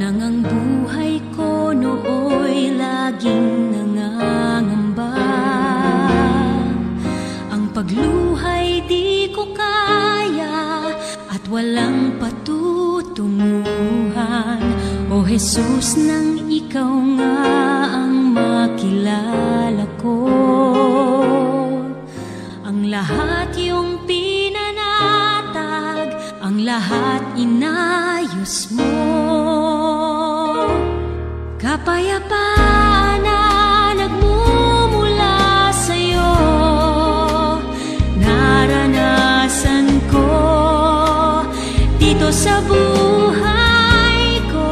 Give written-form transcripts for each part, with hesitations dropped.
nang ang buhay ko nooy laging nangangamba. Ang pagluhay di ko kaya at walang patutunguhan. O Jesus, nang ikaw nga ang makilala ko, ang lahat iyong pinanatag, ang lahat inayos mo. Kapayapaan na nagmumula sa'yo, naranasan ko dito sa buhay ko.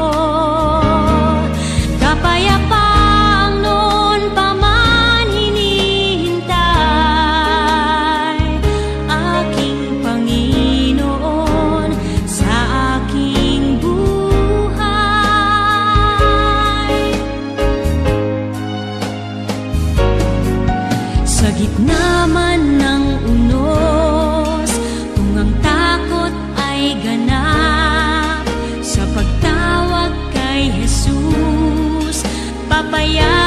Kapayapaang noon pa man hinihintay, aking Panginoon sa aking buhay. Sa gitna man ng unos, kung ang takot ay ganap, sa pagtawag kay Jesus, papaya